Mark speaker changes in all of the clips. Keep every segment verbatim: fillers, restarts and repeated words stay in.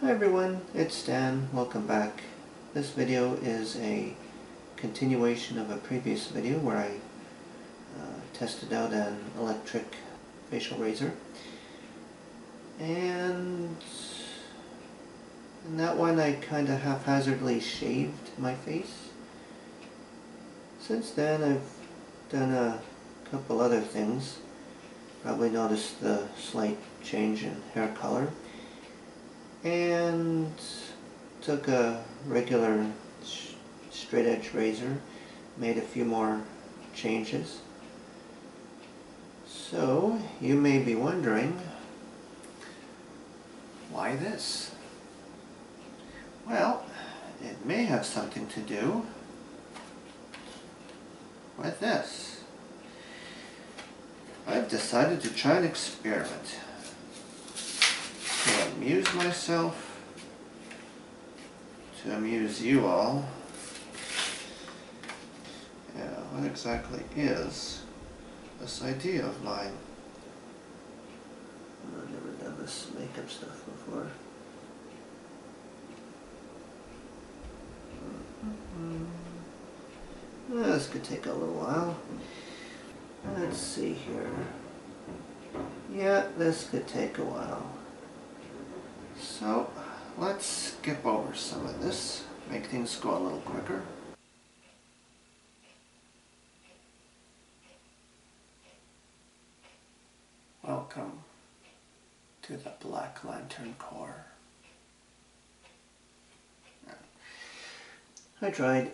Speaker 1: Hi everyone, it's Dan. Welcome back. This video is a continuation of a previous video where I uh, tested out an electric facial razor. And in that one I kind of haphazardly shaved my face. Since then I've done a couple other things. Probably noticed the slight change in hair color. And took a regular straight edge razor, made a few more changes. So you may be wondering, why this? Well, it may have something to do with this. I've decided to try an experiment to amuse myself, to amuse you all. Yeah, what exactly is this idea of mine? I've never done this makeup stuff before. Mm-hmm. Well, this could take a little while. Let's see here. Yeah, this could take a while. So, let's skip over some of this, make things go a little quicker. Welcome to the Black Lantern Corps. I tried.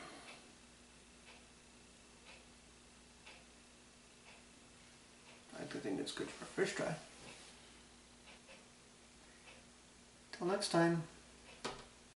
Speaker 1: I could think it's good for a first try. Till next time.